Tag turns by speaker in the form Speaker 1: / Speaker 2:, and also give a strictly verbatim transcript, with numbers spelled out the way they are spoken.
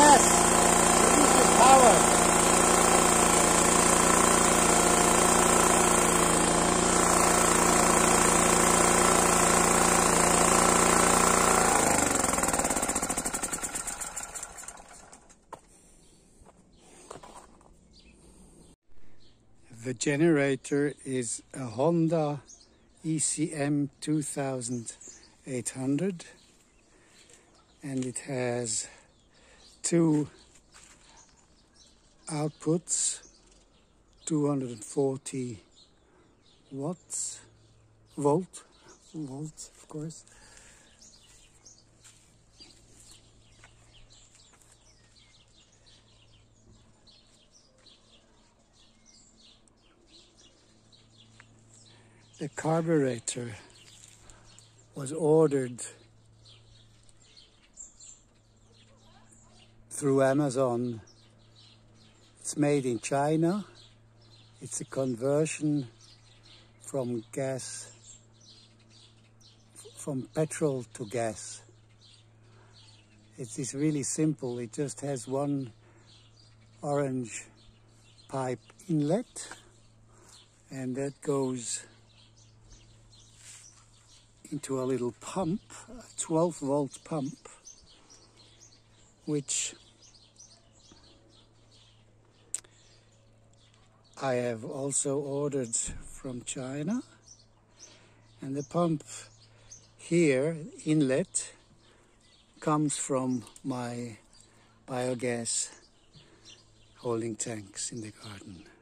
Speaker 1: gas produces power. The generator is a Honda E C M two thousand eight hundred, and it has two outputs, two hundred forty watts, volt, volts of course. The carburetor was ordered through Amazon. It's made in China. It's a conversion from gas, from petrol to gas. It is really simple. It just has one orange pipe inlet, and that goes into a little pump, a twelve volt pump, which I have also ordered from China. And the pump here, inlet, comes from my biogas holding tanks in the garden.